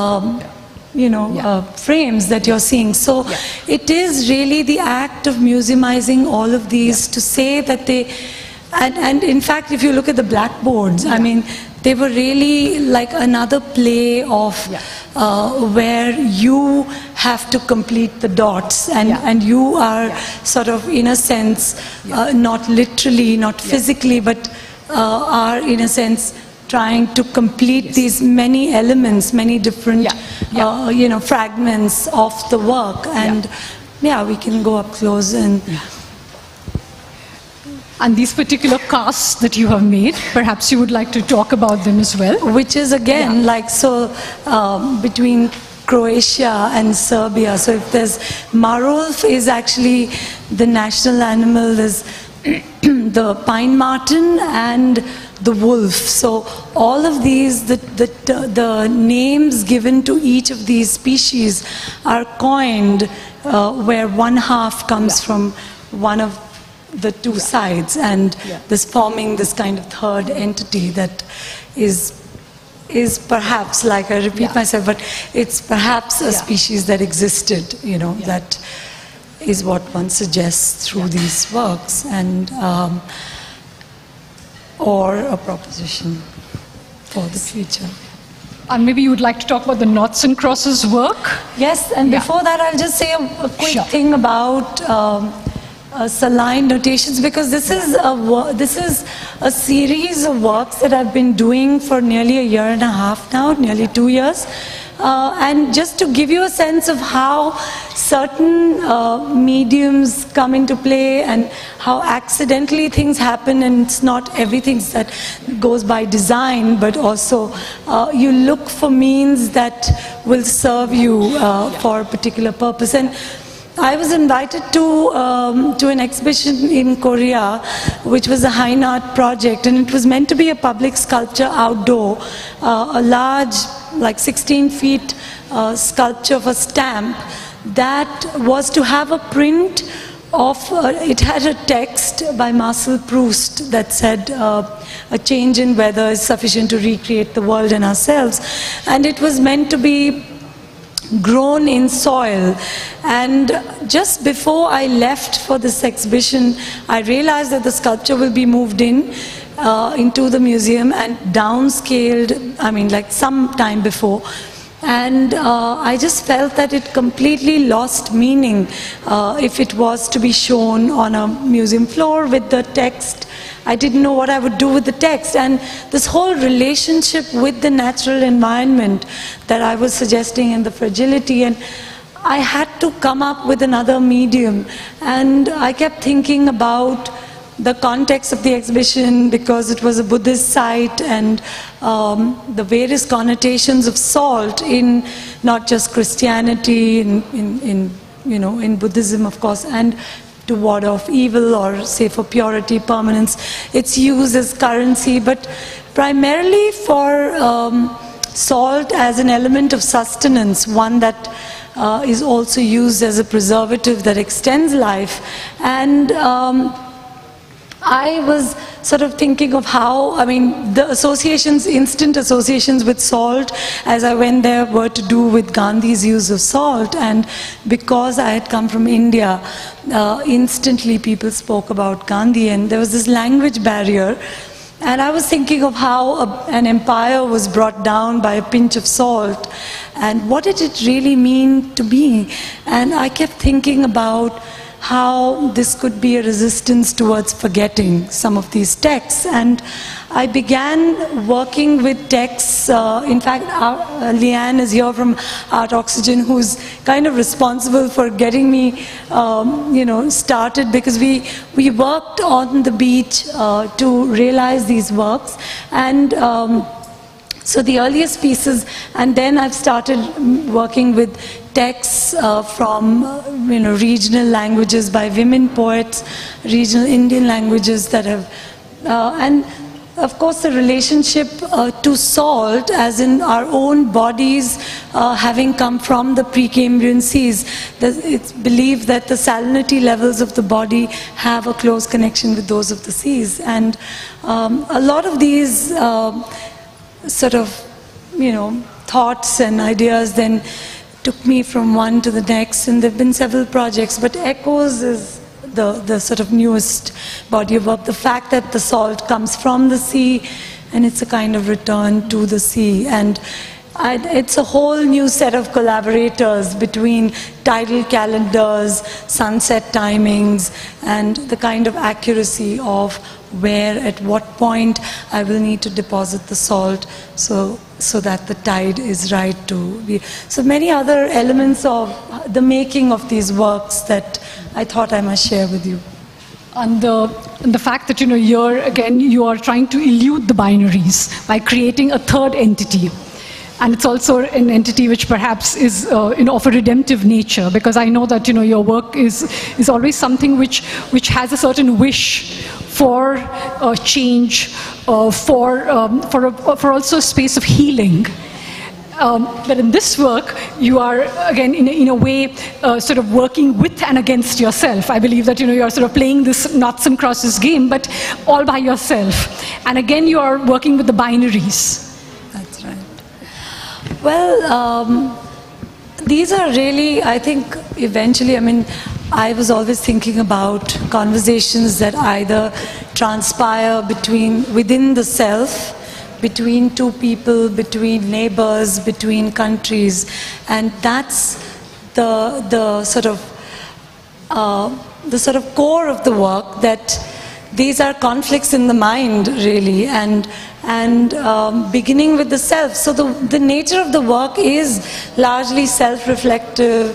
Speaker 3: frames that you're seeing. So it is really the act of museumizing all of these to say that they, and in fact, if you look at the blackboards, they were really like another play of where you have to complete the dots, and you are sort of, in a sense, not literally, not physically, but are, in a sense, trying to complete these many elements, many different, fragments of the work. And we can go up close and...
Speaker 2: And these particular casts that you have made, perhaps you would like to talk about them as well?
Speaker 3: Which is, again, between Croatia and Serbia. So if there's Marolf is actually the national animal, there's the pine marten and the wolf. So all of these, the names given to each of these species are coined where one half comes from one of the two sides, and this forming this kind of third entity that is perhaps, like I repeat myself, but it's perhaps a species that existed, that is what one suggests through these works, and or a proposition for the future.
Speaker 2: And maybe you would like to talk about the Noughts and Crosses work?
Speaker 3: Yes, and before that I'll just say a quick thing about Saline notations, because this is a series of works that I've been doing for nearly a year and a half now, nearly 2 years. And just to give you a sense of how certain mediums come into play and how accidentally things happen, and it's not everything that goes by design, but also you look for means that will serve you for a particular purpose. And I was invited to an exhibition in Korea, which was a Hein Art project, and it was meant to be a public sculpture outdoor, a large, like 16 feet sculpture of a stamp that was to have a print of, it had a text by Marcel Proust that said, a change in weather is sufficient to recreate the world and ourselves. And it was meant to be grown in soil. And just before I left for this exhibition, I realized that the sculpture will be moved into the museum and downscaled, I mean, like some time before. And I just felt that it completely lost meaning if it was to be shown on a museum floor with the text. I didn't know what I would do with the text, and this whole relationship with the natural environment that I was suggesting, and the fragility, and I had to come up with another medium. And I kept thinking about the context of the exhibition, because it was a Buddhist site, and the various connotations of salt in not just Christianity, in Buddhism, of course, and to ward off evil, or say for purity, permanence. It's used as currency, but primarily for salt as an element of sustenance, one that is also used as a preservative that extends life. And I was sort of thinking of how, I mean, the associations, instant associations with salt as I went there were to do with Gandhi's use of salt. And because I had come from India, instantly people spoke about Gandhi, and there was this language barrier. And I was thinking of how an empire was brought down by a pinch of salt, and what did it really mean to me? And I kept thinking about how this could be a resistance towards forgetting some of these texts. And I began working with texts. In fact, Leanne is here from Art Oxygen, who's kind of responsible for getting me started, because we worked on the beach to realize these works. And so the earliest pieces, and then I've started working with texts from regional languages by women poets, regional Indian languages that have, and of course the relationship to salt, as in our own bodies having come from the Precambrian seas. It's believed that the salinity levels of the body have a close connection with those of the seas, and a lot of these sort of, thoughts and ideas then took me from one to the next, and there have been several projects, but Echoes is the sort of newest body of work. The fact that the salt comes from the sea, and it's a kind of return to the sea. And it's a whole new set of collaborators between tidal calendars, sunset timings, and the kind of accuracy of where, at what point I will need to deposit the salt so that the tide is right to be. So many other elements of the making of these works that I thought I must share with you.
Speaker 2: And the fact that, here again, you are trying to elude the binaries by creating a third entity. And it's also an entity which perhaps is of a redemptive nature, because I know that your work is always something which has a certain wish for change, for also a space of healing. But in this work, you are again in a way sort of working with and against yourself. I believe that you are sort of playing this noughts and crosses game, but all by yourself. And again, you are working with the binaries.
Speaker 3: That's right. Well, these are really, I think, eventually, I mean, I was always thinking about conversations that either transpire within the self, between two people, between neighbors, between countries, and that's the sort of core of the work, that these are conflicts in the mind, really, and beginning with the self. So the nature of the work is largely self-reflective,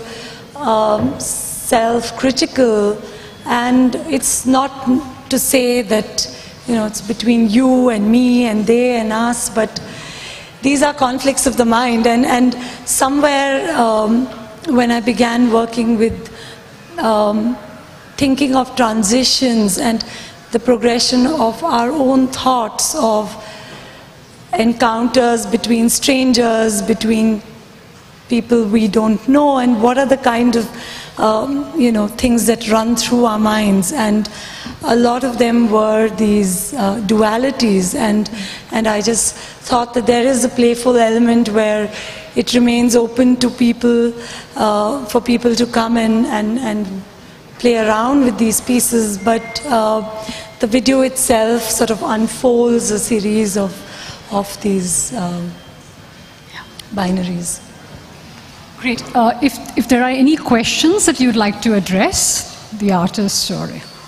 Speaker 3: self-critical, and it's not to say that, you know, it's between you and me and they and us, but these are conflicts of the mind. And somewhere when I began working with thinking of transitions and the progression of our own thoughts, of encounters between strangers, between people we don't know, and what are the kind of you know, things that run through our minds. And a lot of them were these dualities, and I just thought that there is a playful element where it remains open to people, for people to come and play around with these pieces, but the video itself sort of unfolds a series of these binaries.
Speaker 2: Great. If there are any questions that you'd like to address the artist, or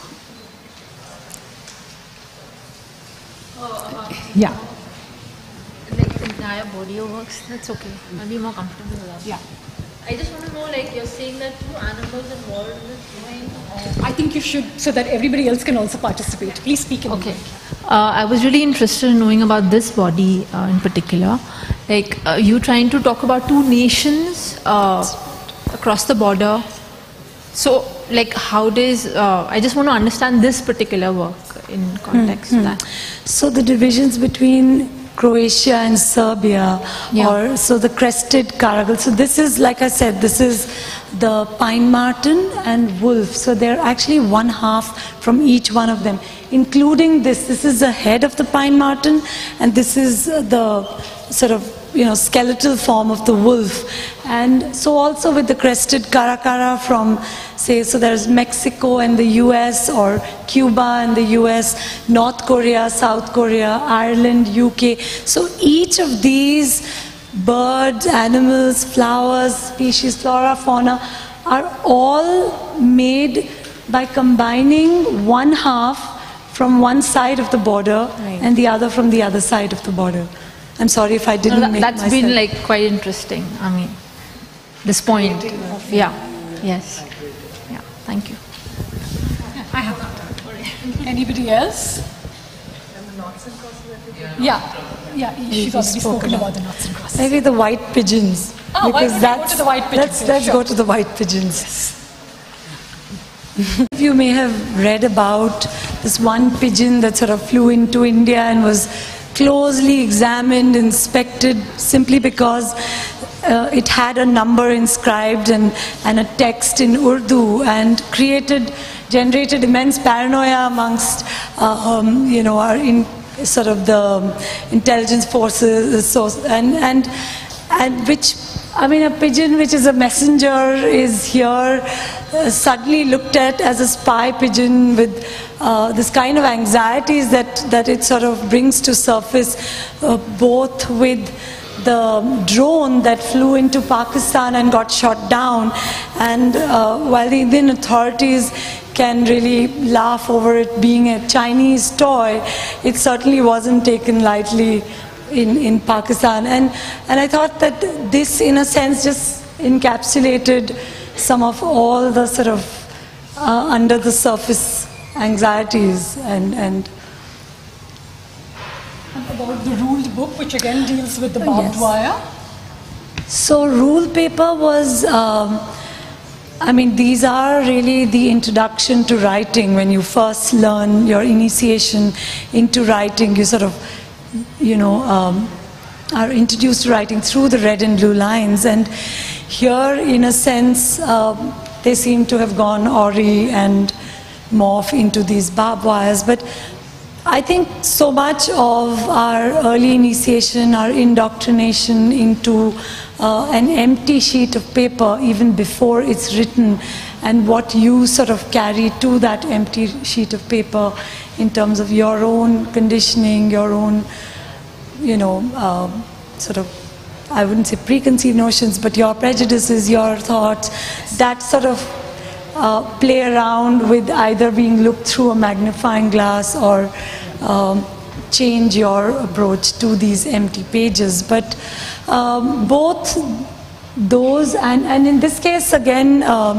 Speaker 2: yeah.
Speaker 4: Like the entire body of works, that's okay. I'll be more comfortable with that.
Speaker 2: Yeah.
Speaker 4: I just want to know, like, you're saying that two animals involved in this drawing?
Speaker 2: I think you should, so that everybody else can also participate. Please speak in
Speaker 4: Okay. I was really interested in knowing about this body in particular. Like, you trying to talk about two nations across the border. So, like, how does, I just want to understand this particular work in context of that.
Speaker 3: So the divisions between Croatia and Serbia, or so the crested caracal. So this is, like I said, this is the pine marten and wolf. So they're actually one half from each one of them, including this. This is the head of the pine marten, and this is the sort of, you know, skeletal form of the wolf. And so also with the crested caracara from, say, so there's Mexico and the US, or Cuba and the US, North Korea, South Korea, Ireland, UK. So each of these birds, animals, flowers, species, flora, fauna, are all made by combining one half from one side of the border and the other from the other side of the border. I'm sorry if I didn't make
Speaker 4: that's
Speaker 3: myself...
Speaker 4: been like quite interesting. I mean, this point. Yeah. Yes. Yeah. Thank you.
Speaker 2: I have that. Anybody else? Yeah. Yeah, she's already spoken about the knots and crosses.
Speaker 3: Maybe the white pigeons.
Speaker 2: Oh, why don't we go to the white pigeons?
Speaker 3: Let's go to the white pigeons. You may have read about this one pigeon that sort of flew into India and was closely examined, inspected, simply because it had a number inscribed and a text in Urdu, and generated immense paranoia amongst you know, our sort of the intelligence forces, and which, I mean, a pigeon which is a messenger is here suddenly looked at as a spy pigeon, with this kind of anxieties that it sort of brings to surface, both with the drone that flew into Pakistan and got shot down, and while the Indian authorities can really laugh over it being a Chinese toy, it certainly wasn't taken lightly in Pakistan. And I thought that this, in a sense, just encapsulated some of all the sort of under the surface anxieties and
Speaker 2: about the ruled book, which again deals with the barbed wire.
Speaker 3: So rule paper was, I mean, these are really the introduction to writing. When you first learn your initiation into writing, you sort of, you know, are introduced to writing through the red and blue lines. And here, in a sense, they seem to have gone awry and morph into these barbed wires. But I think so much of our early initiation, our indoctrination into an empty sheet of paper, even before it's written, and what you sort of carry to that empty sheet of paper in terms of your own conditioning, your own, you know, sort of, I wouldn't say preconceived notions, but your prejudices, your thoughts, that sort of play around with either being looked through a magnifying glass or change your approach to these empty pages. But both those, and in this case again,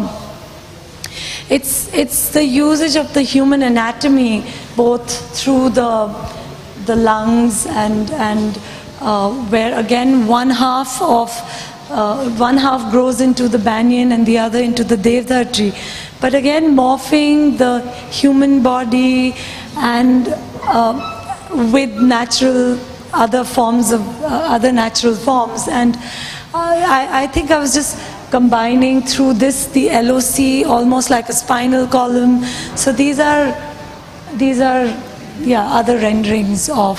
Speaker 3: it's the usage of the human anatomy, both through the lungs and where again one half grows into the banyan and the other into the devdar tree. But again, morphing the human body and with natural other forms of other natural forms. And I think I was just combining through this the LOC almost like a spinal column. So these are yeah, other renderings of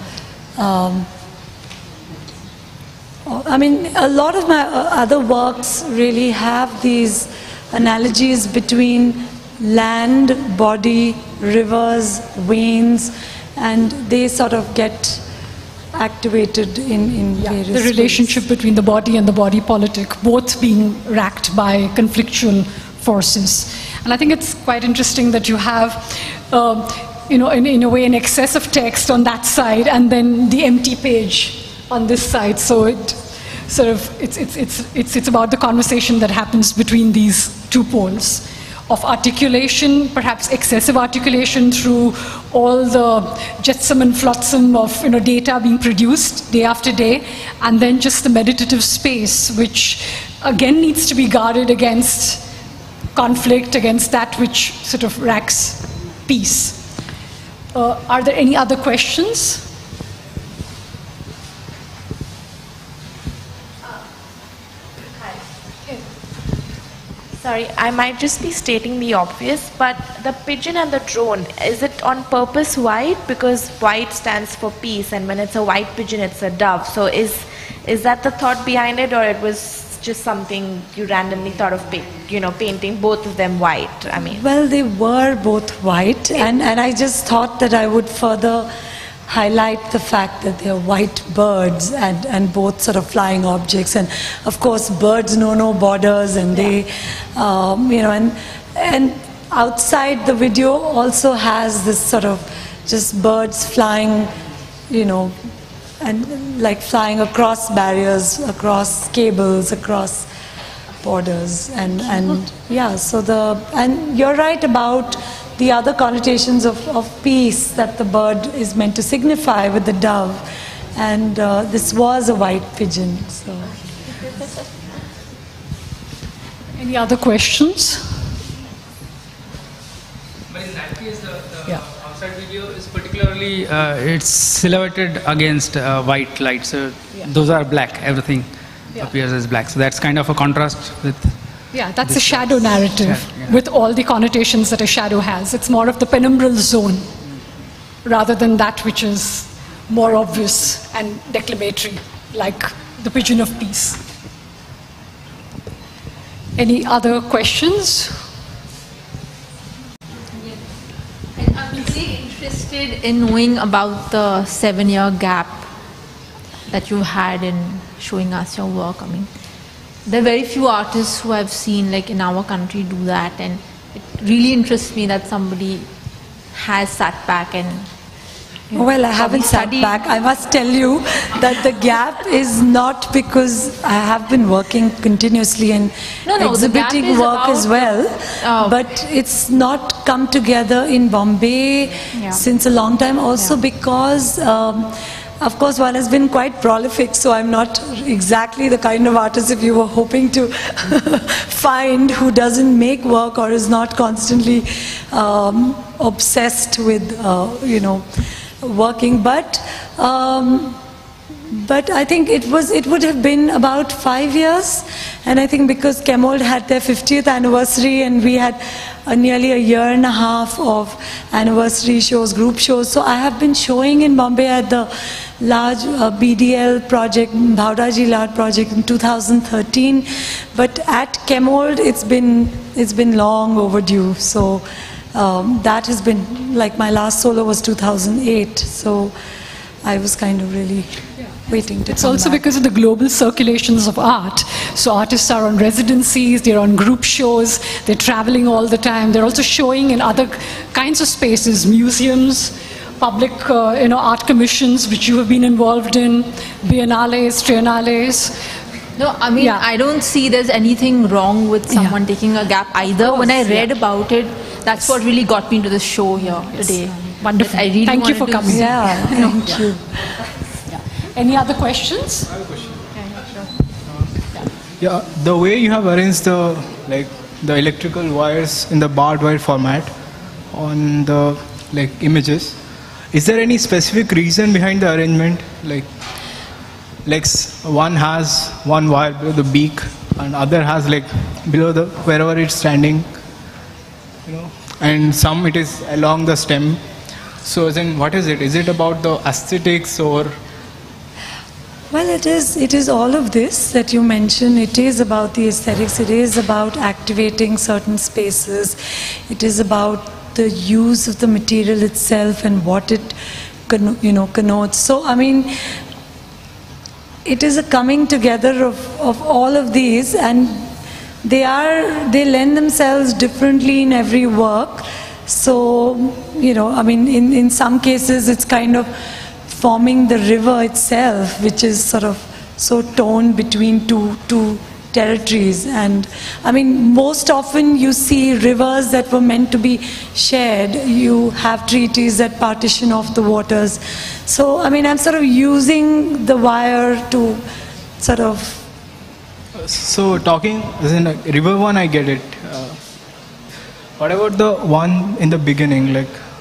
Speaker 3: I mean, a lot of my other works really have these analogies between land, body, rivers, veins, and they sort of get activated in various
Speaker 2: the relationship
Speaker 3: ways.
Speaker 2: between the body and the body politic, both being racked by conflictual forces. And I think it's quite interesting that you have, you know, in a way, an excess of text on that side, and then the empty page on this side. So it sort of it's about the conversation that happens between these two poles of articulation, perhaps excessive articulation through all the jetsam and flotsam of, you know, data being produced day after day, and then just the meditative space, which again needs to be guarded against conflict, against that which sort of racks peace. Are there any other questions?
Speaker 5: Sorry, I might just be stating the obvious, but the pigeon and the drone, is it on purpose white? Because white stands for peace, and when it's a white pigeon, it's a dove. So is that the thought behind it, or it was just something you randomly thought of, you know, painting both of them white? I mean,
Speaker 3: well, they were both white, and I just thought that I would further highlight the fact that they are white birds and both sort of flying objects. And of course, birds know no borders, and they, you know, and outside the video also has this sort of just birds flying, you know, and like flying across barriers, across cables, across borders, and yeah. So and you're right about the other connotations of peace that the bird is meant to signify with the dove, and this was a white pigeon. So,
Speaker 2: any other questions?
Speaker 6: But in that case, the outside video is particularly it's silhouetted against white light. So those are black. Everything appears as black. So that's kind of a contrast with.
Speaker 2: Yeah, that's a shadow narrative with all the connotations that a shadow has. It's more of the penumbral zone rather than that which is more obvious and declamatory, like the pigeon of peace. Any other questions?
Speaker 4: I'm really interested in knowing about the 7-year gap that you had in showing us your work. I mean, there are very few artists who I've seen, like in our country, do that, and it really interests me that somebody has sat back and.
Speaker 3: Well, I haven't sat back. I must tell you that the gap is not because I have been working continuously and exhibiting work as well, but it's not come together in Bombay since a long time. Also because. Of course, one has been quite prolific, so I'm not exactly the kind of artist if you were hoping to find who doesn't make work or is not constantly obsessed with, you know, working. But But I think it would have been about 5 years, and I think because Chemold had their 50th anniversary and we had nearly a year and a half of anniversary shows, group shows, so I have been showing in Bombay at the large BDL project, Bhavdaji Lad project in 2013, but at Chemold it's been long overdue, so that has been, like my last solo was 2008, so I was kind of really waiting to
Speaker 2: It's also because of the global circulations of art. So artists are on residencies, they're on group shows, they're traveling all the time. They're also showing in other kinds of spaces, museums, public art commissions, which you have been involved in, biennales, triennales.
Speaker 4: No, I mean, I don't see there's anything wrong with someone taking a gap either. When I read about it, that's what really got me into the show here today.
Speaker 2: Wonderful.
Speaker 4: I really
Speaker 2: Thank you for coming.
Speaker 3: Yeah, thank you.
Speaker 2: Any other questions?
Speaker 7: I have a question. Yeah, the way you have arranged the electrical wires in the barred wire format on the images, is there any specific reason behind the arrangement? Like one has one wire below the beak, and other has below the wherever it's standing, and some it is along the stem. So then, what is it? Is it about the aesthetics or?
Speaker 3: Well, it is all of this that you mentioned. It is about the aesthetics. It is about activating certain spaces. It is about the use of the material itself and what it connotes. So, I mean, it is a coming together of all of these, and they lend themselves differently in every work. So, I mean, in some cases, it's kind of forming the river itself, which is sort of so torn between two territories. And I mean, most often you see rivers that were meant to be shared. You have treaties that partition off the waters. So, I mean, I'm sort of using the wire to sort of...
Speaker 7: So talking, as in river one, I get it. What about the one in the beginning?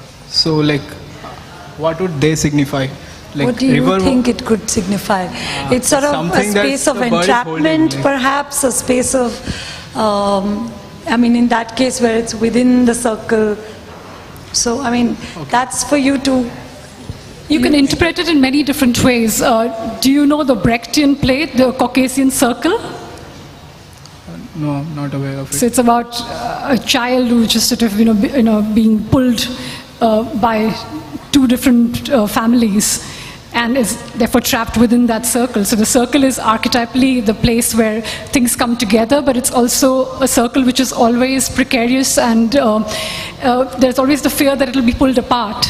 Speaker 7: What would they signify?
Speaker 3: What do you think it could signify? It's sort of a space of entrapment, perhaps a space of, I mean, in that case where it's within the circle. So, I mean, that's for you to...
Speaker 2: You can interpret it in many different ways. Do you know the Brechtian plate, the Caucasian circle?
Speaker 7: No, I'm not aware of it.
Speaker 2: So it's about a child who just sort of, being pulled by two different families and is therefore trapped within that circle. So the circle is archetypally the place where things come together, but it's also a circle which is always precarious, and there's always the fear that it'll be pulled apart.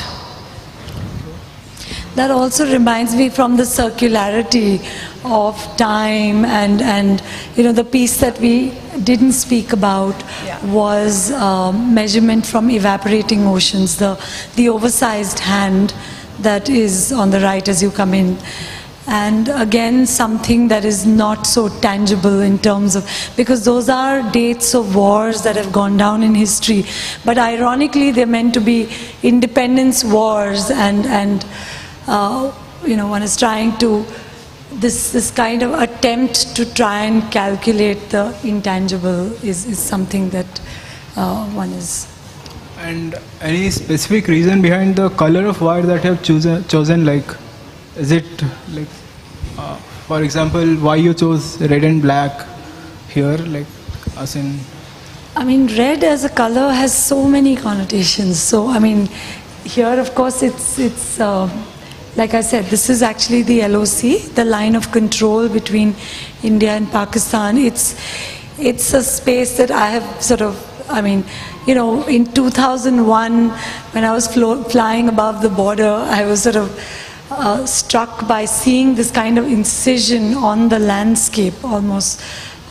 Speaker 3: That also reminds me from the circularity of time, and the piece that we didn't speak about was measurement from evaporating oceans, the oversized hand that is on the right as you come in. And again, something that is not so tangible in terms of, because those are dates of wars that have gone down in history, but ironically they're meant to be independence wars, and one is trying to, this kind of attempt to try and calculate the intangible is something that one is.
Speaker 7: And any specific reason behind the color of wire that you have chosen? Is it for example, why you chose red and black here, as in?
Speaker 3: I mean, red as a color has so many connotations. So, I mean, here, of course, it's like I said, this is actually the LOC, the line of control between India and Pakistan. It's a space that I have sort of, I mean, in 2001, when I was flying above the border, I was sort of struck by seeing this kind of incision on the landscape, almost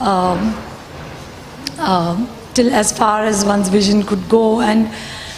Speaker 3: till as far as one's vision could go. And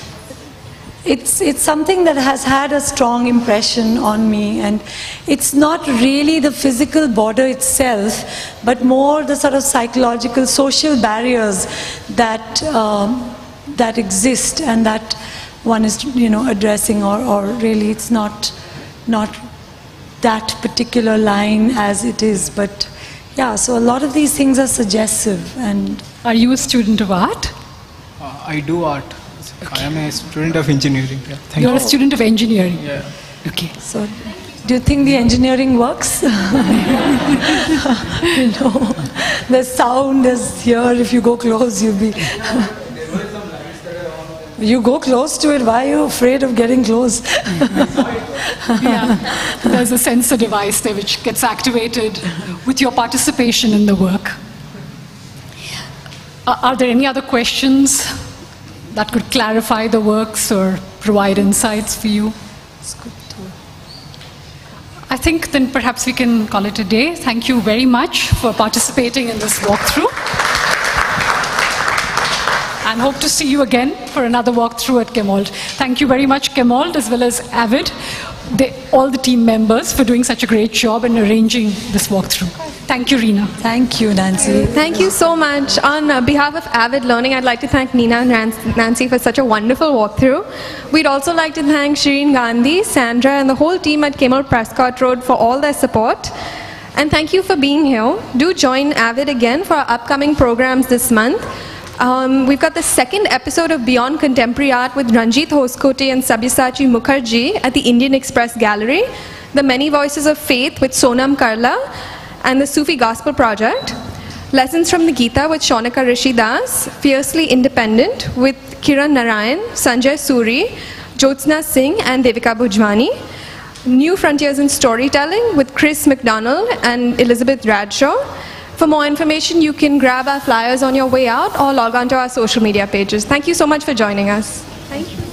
Speaker 3: it's something that has had a strong impression on me, and it's not really the physical border itself, but more the sort of psychological, social barriers that that exist and that one is addressing, or really it's not that particular line as it is. But yeah, so a lot of these things are suggestive. And
Speaker 2: are you a student of art?
Speaker 7: I do art. Okay. I am a student of engineering. Yeah,
Speaker 2: You're a student of engineering?
Speaker 7: Yeah.
Speaker 2: Okay.
Speaker 3: So, do you think the engineering works? No. There's sound, there's here. If you go close, you'll be... You go close to it, why are you afraid of getting close?
Speaker 2: Yeah, there's a sensor device there which gets activated with your participation in the work. Are there any other questions that could clarify the works or provide insights for you? I think then perhaps we can call it a day. Thank you very much for participating in this walkthrough. And hope to see you again for another walkthrough at Chemold. Thank you very much, Chemold, as well as Avid, all the team members for doing such a great job in arranging this walkthrough. Thank you, Reena.
Speaker 3: Thank you, Nancy.
Speaker 1: Thank you so much. On behalf of Avid Learning, I'd like to thank Nina and Nancy for such a wonderful walkthrough. We'd also like to thank Shireen Gandhi, Sandra, and the whole team at Chemold Prescott Road for all their support. And thank you for being here. Do join Avid again for our upcoming programs this month. We've got the second episode of Beyond Contemporary Art with Ranjit Hoskote and Sabyasachi Mukherjee at the Indian Express Gallery, The Many Voices of Faith with Sonam Karla, and the Sufi Gospel Project, Lessons from the Gita with Shaunika Rishi Das, Fiercely Independent with Kiran Narayan, Sanjay Suri, Jyotsna Singh and Devika Bhujwani, New Frontiers in Storytelling with Chris McDonald and Elizabeth Bradshaw. For more information, you can grab our flyers on your way out or log on to our social media pages. Thank you so much for joining us. Thank you.